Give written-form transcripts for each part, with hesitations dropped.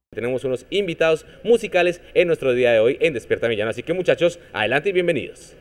Tenemos unos invitados musicales en nuestro día de hoy en Despierta Millán, así que muchachos, adelante y bienvenidos.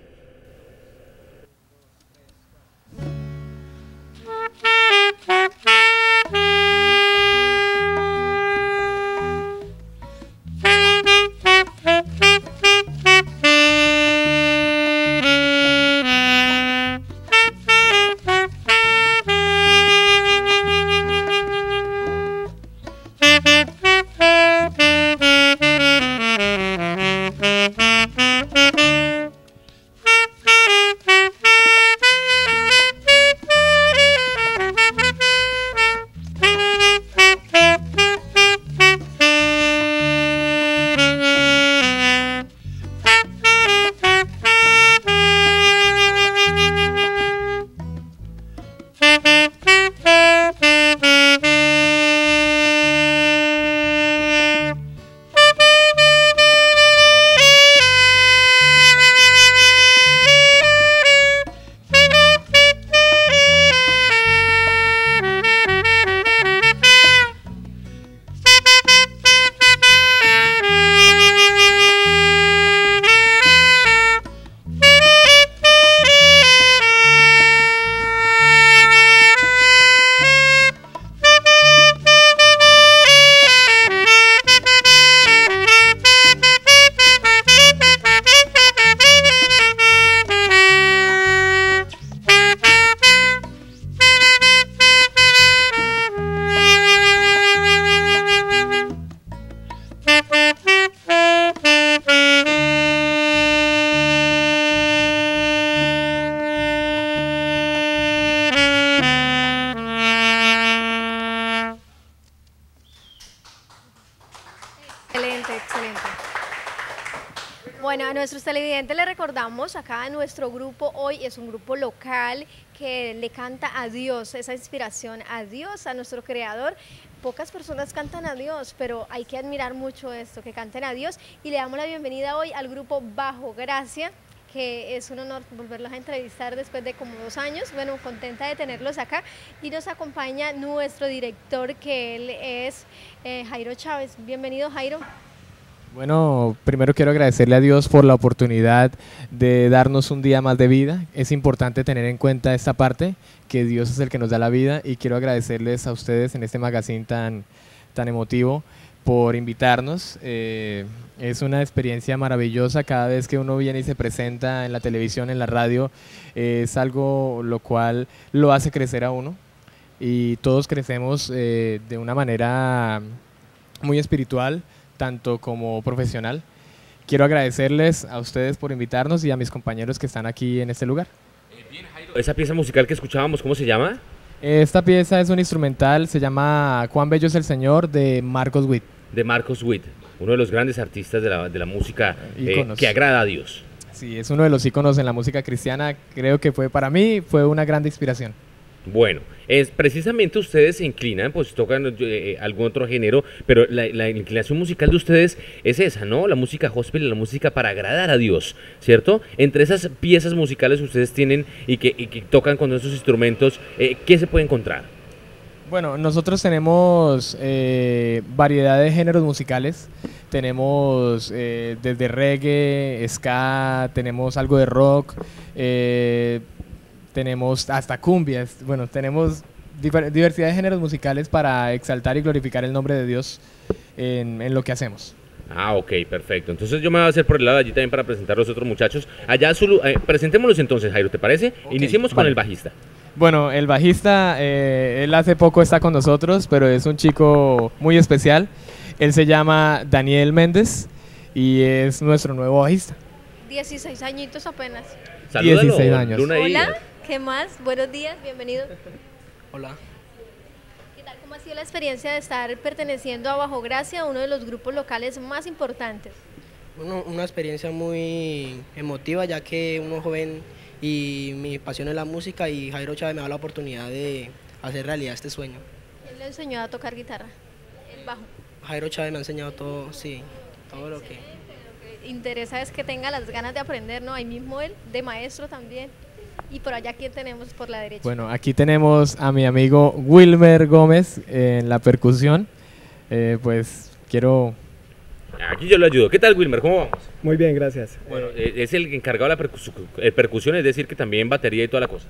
Excelente, excelente. Bueno, a nuestros televidentes les recordamos acá nuestro grupo hoy es un grupo local que le canta a Dios, esa inspiración a Dios, a nuestro creador. Pocas personas cantan a Dios, pero hay que admirar mucho esto, que canten a Dios. Y le damos la bienvenida hoy al grupo Bajo Gracia, que es un honor volverlos a entrevistar después de como 2 años. Bueno, contenta de tenerlos acá. Y nos acompaña nuestro director, que él es Jairo Chávez. Bienvenido, Jairo. Bueno, primero quiero agradecerle a Dios por la oportunidad de darnos un día más de vida. Es importante tener en cuenta esta parte, que Dios es el que nos da la vida, y quiero agradecerles a ustedes en este magazine tan emotivo por invitarnos. Es una experiencia maravillosa cada vez que uno viene y se presenta en la televisión, en la radio. Es algo lo cual lo hace crecer a uno, y todos crecemos de una manera muy espiritual, tanto como profesional. Quiero agradecerles a ustedes por invitarnos y a mis compañeros que están aquí en este lugar. Bien, Jairo. Esa pieza musical que escuchábamos, ¿cómo se llama? Esta pieza es un instrumental, se llama Cuán bello es el Señor, de Marcos Witt. De Marcos Witt, uno de los grandes artistas de la música que agrada a Dios. Sí, es uno de los íconos en la música cristiana. Creo que para mí fue una gran inspiración. Bueno, precisamente ustedes se inclinan, pues tocan algún otro género, pero la inclinación musical de ustedes es esa, ¿no? La música gospel, la música para agradar a Dios, ¿cierto? Entre esas piezas musicales que ustedes tienen y que tocan con esos instrumentos, ¿qué se puede encontrar? Bueno, nosotros tenemos variedad de géneros musicales. Tenemos desde reggae, ska, tenemos algo de rock, tenemos hasta cumbias. Bueno, tenemos diversidad de géneros musicales para exaltar y glorificar el nombre de Dios en lo que hacemos. Ah, ok, perfecto. Entonces yo me voy a hacer por el lado de allí también para presentar a los otros muchachos. Allá, presentémoslos entonces, Jairo, ¿te parece? Okay, iniciemos con el bajista. Bueno, el bajista, él hace poco está con nosotros, pero es un chico muy especial. Él se llama Daniel Méndez y es nuestro nuevo bajista. 16 añitos apenas. Salúdalo, 16 años. Hola, ¿qué más? Buenos días, bienvenido. Hola. ¿Qué tal? ¿Cómo ha sido la experiencia de estar perteneciendo a Bajo Gracia, uno de los grupos locales más importantes? Bueno, una experiencia muy emotiva, ya que uno joven y mi pasión es la música, y Jairo Chávez me da la oportunidad de hacer realidad este sueño. ¿Quién le enseñó a tocar guitarra? El bajo. Jairo Chávez me ha enseñado todo, sí, todo lo que... Lo que interesa es que tenga las ganas de aprender, ¿no? Ahí mismo él, de maestro también. Y por allá, ¿quién tenemos por la derecha? Bueno, aquí tenemos a mi amigo Wilmer Gómez en la percusión. Pues quiero... Aquí yo lo ayudo. ¿Qué tal, Wilmer? ¿Cómo vamos? Muy bien, gracias. Bueno, es el encargado de la percusión, es decir, que también batería y toda la cosa.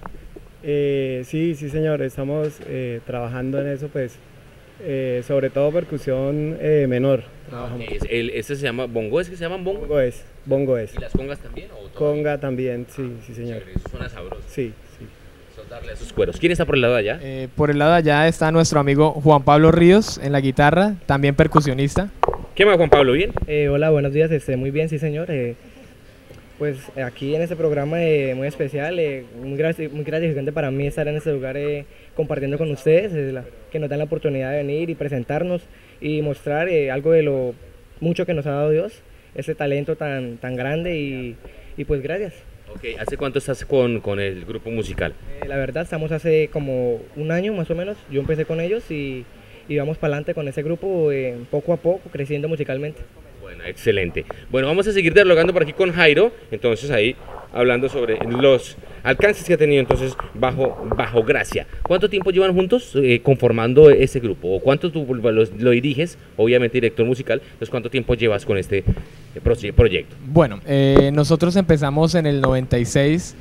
Sí, sí, señor, estamos trabajando en eso, pues, sobre todo percusión menor. Trabajamos. Este se llama bongo, ¿es que se llaman bongo? Bongo es. ¿Y las congas también? Conga también, sí, sí, señor. Eso suena sabroso. Sí, sí. Eso darle a esos cueros. ¿Quién está por el lado de allá? Por el lado de allá está nuestro amigo Juan Pablo Ríos en la guitarra, también percusionista. ¿Qué más, Juan Pablo? ¿Bien? Hola, buenos días, muy bien, sí señor. Pues aquí en este programa muy especial, muy gratificante para mí estar en este lugar compartiendo con ustedes, que nos dan la oportunidad de venir y presentarnos y mostrar algo de lo mucho que nos ha dado Dios, ese talento tan grande y pues gracias. Ok, ¿hace cuánto estás con el grupo musical? La verdad estamos hace como un año más o menos, yo empecé con ellos y vamos para adelante con ese grupo poco a poco, creciendo musicalmente. Bueno, excelente. Bueno, vamos a seguir dialogando por aquí con Jairo, entonces ahí hablando sobre los alcances que ha tenido entonces bajo Gracia. ¿Cuánto tiempo llevan juntos conformando ese grupo? ¿O cuánto tú lo diriges? Obviamente director musical, entonces ¿cuánto tiempo llevas con este proyecto? Bueno, nosotros empezamos en el 96.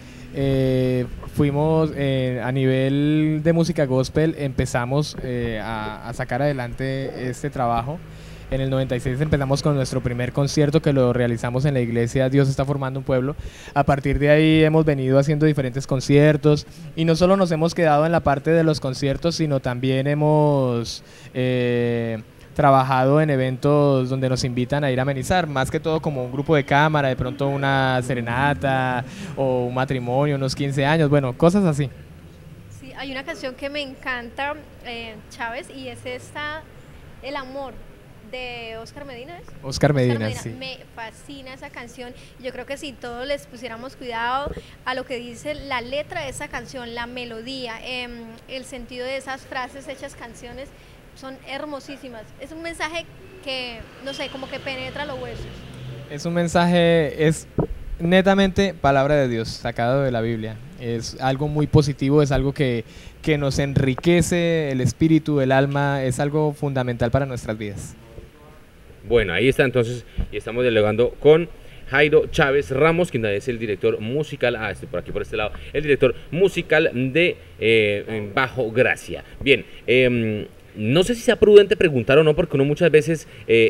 Fuimos a nivel de música gospel, empezamos a sacar adelante este trabajo. En el 96 empezamos con nuestro primer concierto que lo realizamos en la iglesia Dios está formando un pueblo. A partir de ahí hemos venido haciendo diferentes conciertos y no solo nos hemos quedado en la parte de los conciertos, sino también hemos trabajado en eventos donde nos invitan a ir a amenizar, más que todo como un grupo de cámara, de pronto una serenata o un matrimonio, unos 15 años, bueno, cosas así. Sí, hay una canción que me encanta, Chávez, y es esta, El Amor, de Oscar Medina. Oscar Medina, sí. Me fascina esa canción. Yo creo que si todos les pusiéramos cuidado a lo que dice la letra de esa canción, la melodía, el sentido de esas frases hechas canciones, son hermosísimas. Es un mensaje que, no sé, como que penetra los huesos. Es un mensaje, es netamente palabra de Dios, sacado de la Biblia. Es algo muy positivo, es algo que nos enriquece el espíritu, el alma, es algo fundamental para nuestras vidas. Bueno, ahí está entonces, y estamos dialogando con Jairo Chávez Ramos, quien es el director musical, por aquí por este lado, el director musical de Bajo Gracia. Bien, no sé si sea prudente preguntar o no, porque uno muchas veces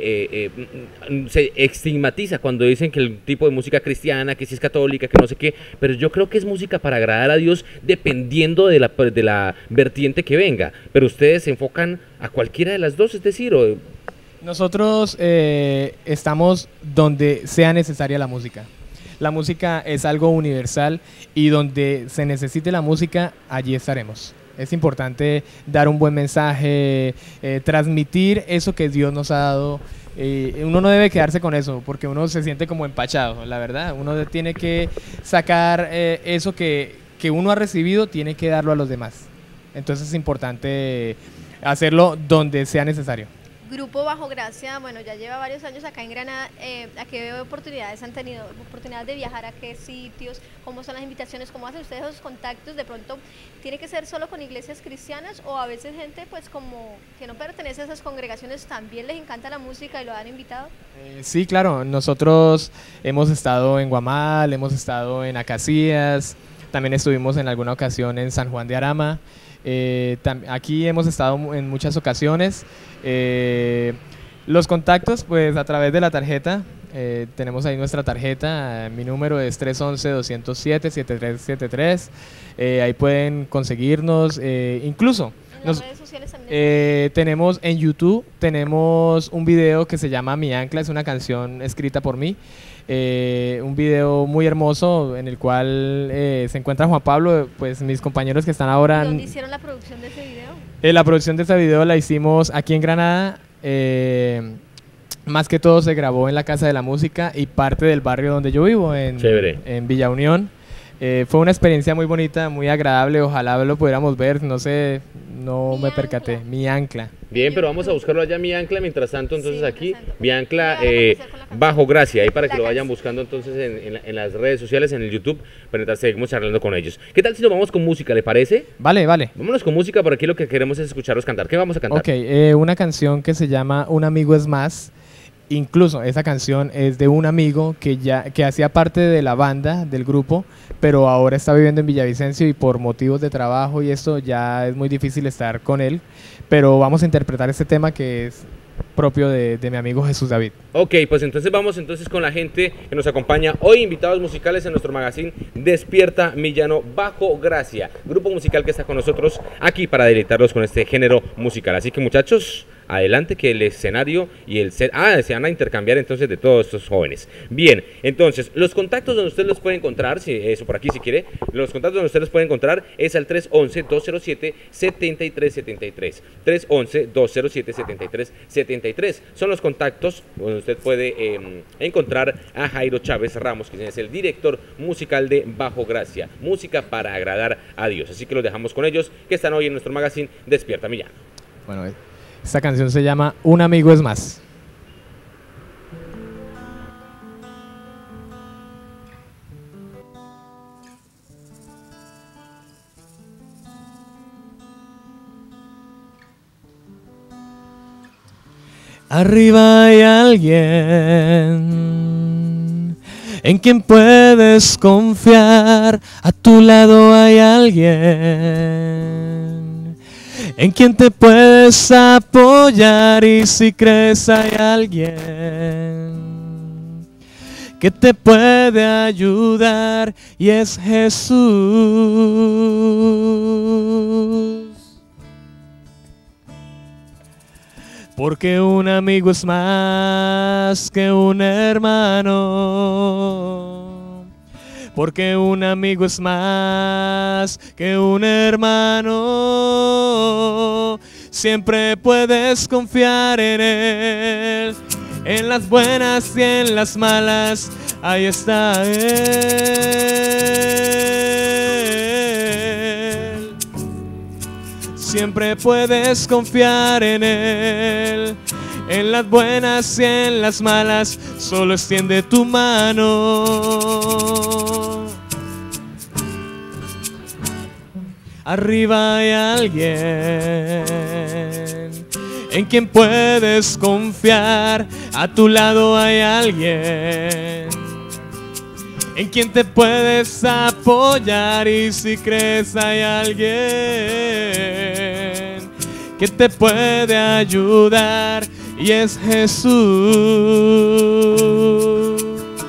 se estigmatiza cuando dicen que el tipo de música cristiana, que si es católica, que no sé qué, pero yo creo que es música para agradar a Dios dependiendo de la vertiente que venga, pero ustedes se enfocan a cualquiera de las dos, es decir, nosotros estamos donde sea necesaria la música. La música es algo universal y donde se necesite la música, allí estaremos. Es importante dar un buen mensaje, transmitir eso que Dios nos ha dado. Uno no debe quedarse con eso porque uno se siente como empachado, la verdad. Uno tiene que sacar eso que uno ha recibido, tiene que darlo a los demás. Entonces es importante hacerlo donde sea necesario. Grupo Bajo Gracia, bueno, ya lleva varios años acá en Granada. ¿A qué oportunidades han tenido? ¿Oportunidades de viajar a qué sitios? ¿Cómo son las invitaciones? ¿Cómo hacen ustedes esos contactos? ¿De pronto tiene que ser solo con iglesias cristianas o a veces gente pues como que no pertenece a esas congregaciones también les encanta la música y lo han invitado? Sí, claro. Nosotros hemos estado en Guamal, hemos estado en Acacías, también estuvimos en alguna ocasión en San Juan de Arama. Aquí hemos estado en muchas ocasiones. Los contactos, pues a través de la tarjeta, tenemos ahí nuestra tarjeta, mi número es 311-207-7373, ahí pueden conseguirnos, incluso en las redes sociales también tenemos en YouTube, tenemos un video que se llama Mi Ancla, es una canción escrita por mí. Un video muy hermoso en el cual se encuentra Juan Pablo, pues mis compañeros que están ahora. ¿Dónde hicieron la producción de ese video? La producción de ese video la hicimos aquí en Granada, más que todo se grabó en la Casa de la Música y parte del barrio donde yo vivo, en Villa Unión. Fue una experiencia muy bonita, muy agradable, ojalá lo pudiéramos ver, no sé, no Mi me percaté, ancla. mi ancla. Bien, pero vamos a buscarlo allá, mi ancla. Mientras tanto, entonces Sí, aquí, mientras tanto. mi ancla Mira, vamos a hacer con la canción. bajo gracia, ahí para que La lo vayan canción. buscando entonces en las redes sociales, en el YouTube, para mientras seguimos charlando con ellos. ¿Qué tal si nos vamos con música, le parece? Vale, vale. Vámonos con música, por aquí lo que queremos es escucharlos cantar. ¿Qué vamos a cantar? Ok, una canción que se llama Un amigo es más. Incluso esa canción es de un amigo que hacía parte de la banda, del grupo, pero ahora está viviendo en Villavicencio y por motivos de trabajo y esto ya es muy difícil estar con él. Pero vamos a interpretar este tema que es propio de mi amigo Jesús David. Ok, pues entonces vamos entonces con la gente que nos acompaña hoy, invitados musicales en nuestro magazine Despierta Millano Bajo Gracia, grupo musical que está con nosotros aquí para deleitarlos con este género musical. Así que muchachos, adelante que el escenario y el set... se van a intercambiar entonces de todos estos jóvenes. Bien, entonces, los contactos donde usted los puede encontrar, si eso por aquí si quiere, los contactos donde usted los puede encontrar es al 311-207-7373. 311-207-7373. Son los contactos donde usted puede encontrar a Jairo Chávez Ramos, quien es el director musical de Bajo Gracia, música para agradar a Dios. Así que los dejamos con ellos, que están hoy en nuestro magazine Despierta Millano. Bueno, esta canción se llama Un amigo es más. Arriba hay alguien en quien puedes confiar, a tu lado hay alguien en quien te puedes apoyar, y si crees hay alguien que te puede ayudar, y es Jesús. Porque un amigo es más que un hermano. Porque un amigo es más que un hermano. Siempre puedes confiar en él. En las buenas y en las malas, ahí está él. Siempre puedes confiar en él. En las buenas y en las malas, solo extiende tu mano. Arriba hay alguien en quien puedes confiar, a tu lado hay alguien en quien te puedes apoyar, y si crees hay alguien que te puede ayudar, y es Jesús.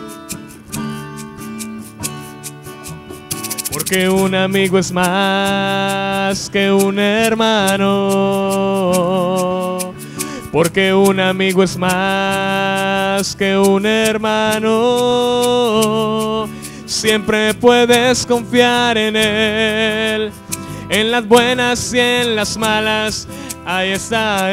Porque un amigo es más que un hermano. Porque un amigo es más que un hermano. Siempre puedes confiar en él. En las buenas y en las malas, ahí está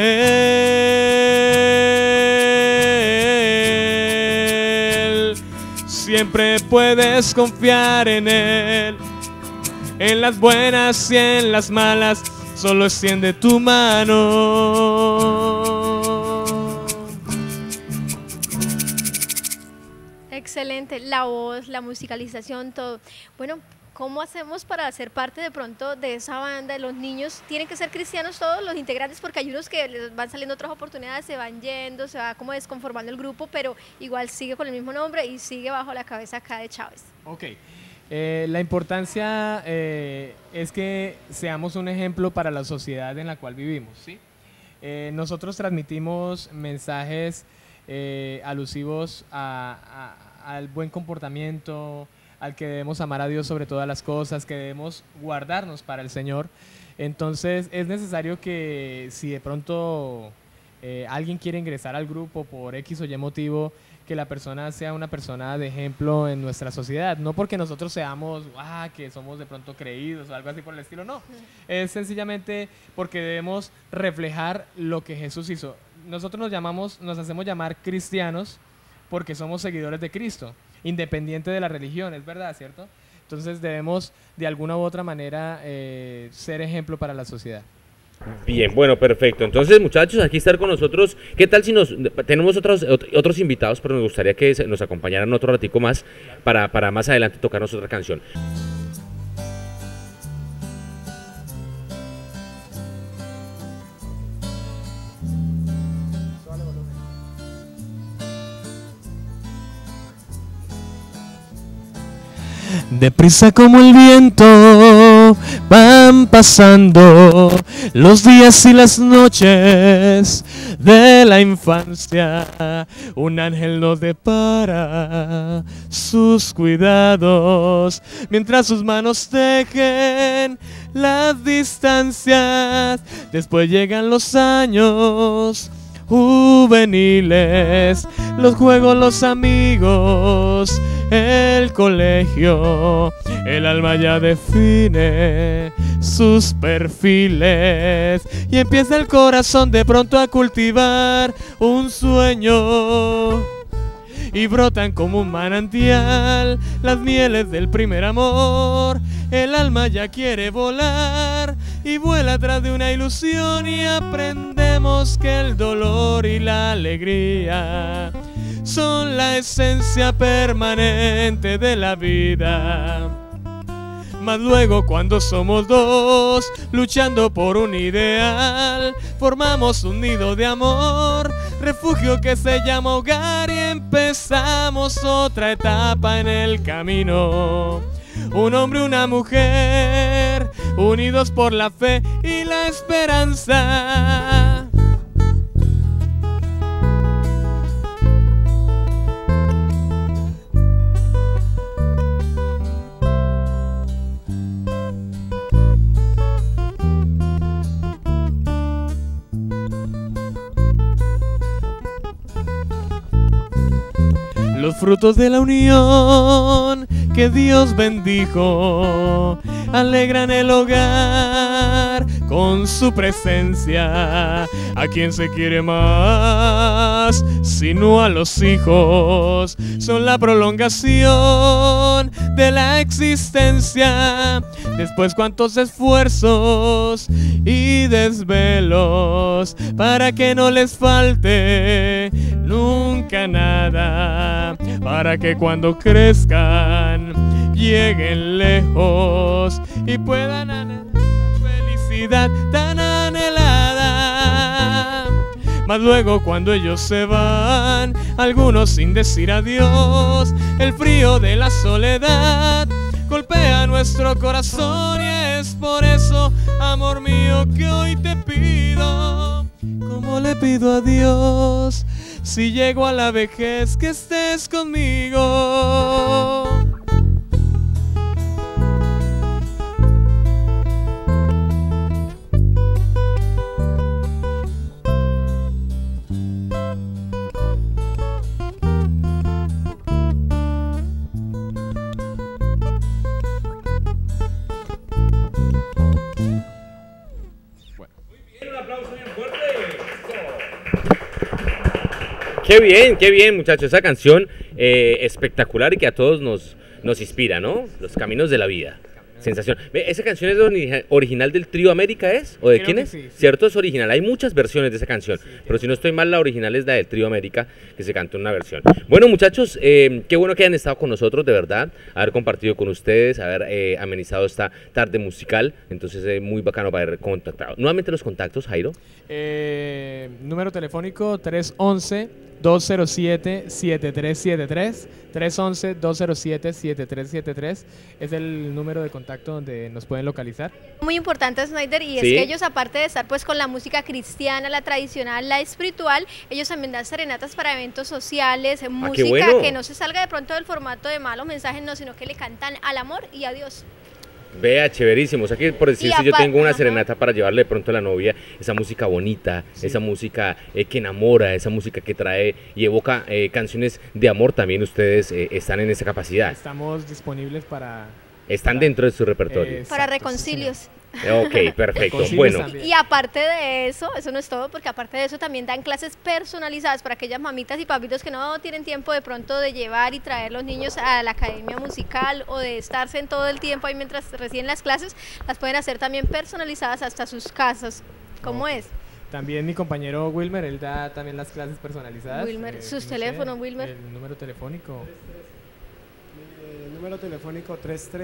él. Siempre puedes confiar en él. En las buenas y en las malas, solo extiende tu mano. Excelente, la voz, la musicalización, todo. Bueno, ¿cómo hacemos para ser parte de pronto de esa banda? Los niños tienen que ser cristianos todos los integrantes, porque hay unos que les van saliendo otras oportunidades, se van yendo, se va como desconformando el grupo, pero igual sigue con el mismo nombre y sigue bajo la cabeza acá de Chávez. Ok. La importancia es que seamos un ejemplo para la sociedad en la cual vivimos, ¿sí? Nosotros transmitimos mensajes alusivos al buen comportamiento, al que debemos amar a Dios sobre todas las cosas, que debemos guardarnos para el Señor. Entonces es necesario que si de pronto alguien quiere ingresar al grupo por X o Y motivo, que la persona sea una persona de ejemplo en nuestra sociedad, no porque nosotros seamos, que somos de pronto creídos o algo así por el estilo, no. Es sencillamente porque debemos reflejar lo que Jesús hizo. Nosotros nos hacemos llamar cristianos porque somos seguidores de Cristo, independiente de la religión, es verdad, ¿cierto? Entonces debemos de alguna u otra manera ser ejemplo para la sociedad. Bien, bueno, perfecto. Entonces, muchachos, aquí estar con nosotros. ¿Qué tal si tenemos otros invitados, pero nos gustaría que nos acompañaran otro ratico más para más adelante tocarnos otra canción? Deprisa como el viento van pasando los días y las noches de la infancia. Un ángel nos depara sus cuidados mientras sus manos tejen las distancias. Después llegan los años juveniles, los juegos, los amigos, el colegio. El alma ya define sus perfiles y empieza el corazón de pronto a cultivar un sueño. Y brotan como un manantial las mieles del primer amor. El alma ya quiere volar y vuela atrás de una ilusión, y aprendemos que el dolor y la alegría son la esencia permanente de la vida. Mas luego, cuando somos dos luchando por un ideal, formamos un nido de amor, refugio que se llama hogar, y empezamos otra etapa en el camino. Un hombre, una mujer, unidos por la fe y la esperanza. Los frutos de la unión que Dios bendijo alegran el hogar con su presencia. ¿A quién se quiere más sino a los hijos? Son la prolongación de la existencia. Después, cuántos esfuerzos y desvelos para que no les falte nunca nada, para que cuando crezcan lleguen lejos y puedan anhelar felicidad tan anhelada. Mas luego, cuando ellos se van, algunos sin decir adiós, el frío de la soledad golpea nuestro corazón, y es por eso, amor mío, que hoy te pido, como le pido a Dios, si llego a la vejez, que estés conmigo. Qué bien, muchachos, esa canción espectacular y que a todos nos inspira, ¿no? Los caminos de la vida. Sensación. ¿Esa canción es original del Trío América, es? ¿O de quién es? Sí. ¿Cierto? Es original. Hay muchas versiones de esa canción, sí, pero si no estoy mal, la original es la del Trío América, que se cantó en una versión. Bueno, muchachos, qué bueno que hayan estado con nosotros, de verdad, haber compartido con ustedes, haber amenizado esta tarde musical. Entonces, muy bacano para haber contactado. Nuevamente los contactos, Jairo. Número telefónico 311-207-7373, 311-207-7373, es el número de contacto donde nos pueden localizar. Muy importante, Snyder, y es que ellos, aparte de estar pues con la música cristiana, la tradicional, la espiritual, ellos también dan serenatas para eventos sociales, música que no se salga de pronto del formato de malos mensajes, no, sino que le cantan al amor y a Dios. Vea, chéverísimo. O sea que, por decir, si yo tengo una serenata para llevarle de pronto a la novia, esa música bonita, esa música que enamora, esa música que trae y evoca canciones de amor, también ustedes están en esa capacidad. Estamos disponibles para... Están dentro de su repertorio. Para reconcilios. Ok, perfecto. Cocines Bueno, también. Y aparte de eso no es todo, porque aparte de eso también dan clases personalizadas para aquellas mamitas y papitos que no tienen tiempo de pronto de llevar y traer los niños a la academia musical o de estarse en todo el tiempo ahí mientras reciben las clases, las pueden hacer también personalizadas hasta sus casas. ¿Cómo Ok. es? También mi compañero Wilmer, él da también las clases personalizadas. Wilmer, sus no sé, teléfonos, Wilmer. El número telefónico. El número telefónico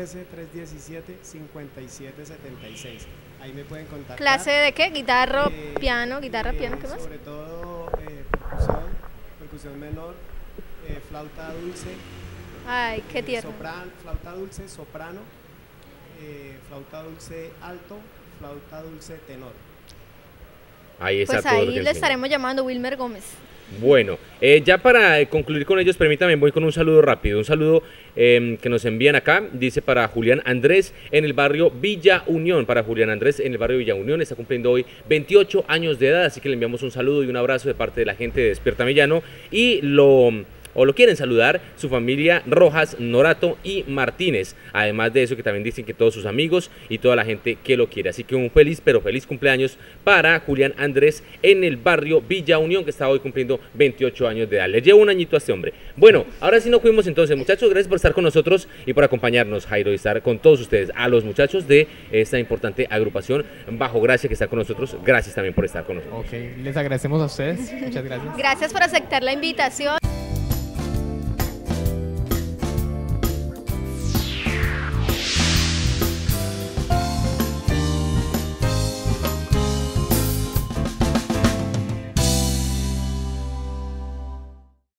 313-317-5776. Ahí me pueden contactar. ¿Clase de qué? Guitarra, Eh, piano, guitarra, piano, ¿qué más? Sobre todo percusión menor, flauta dulce, Ay, qué tierno. flauta dulce, soprano, flauta dulce alto, flauta dulce tenor. ahí está Pues todo lo ahí que le enseña. estaremos llamando Wilmer Gómez. Bueno, ya para concluir con ellos, permítame, voy con un saludo rápido. Un saludo que nos envían acá, dice para Julián Andrés en el barrio Villa Unión. Para Julián Andrés en el barrio Villa Unión, está cumpliendo hoy 28 años de edad, así que le enviamos un saludo y un abrazo de parte de la gente de Despierta Millano. Y lo quieren saludar su familia Rojas, Norato y Martínez. Además de eso, que también dicen que todos sus amigos y toda la gente que lo quiere. Así que un feliz, pero feliz cumpleaños para Julián Andrés en el barrio Villa Unión, que está hoy cumpliendo 28 años de edad. Le llevo un añito a este hombre. Bueno, ahora sí nos fuimos entonces, muchachos. Gracias por estar con nosotros y por acompañarnos, Jairo, y estar con todos ustedes. A los muchachos de esta importante agrupación Bajo Gracia que está con nosotros, gracias también por estar con nosotros. Ok, les agradecemos a ustedes. Muchas gracias. Gracias por aceptar la invitación.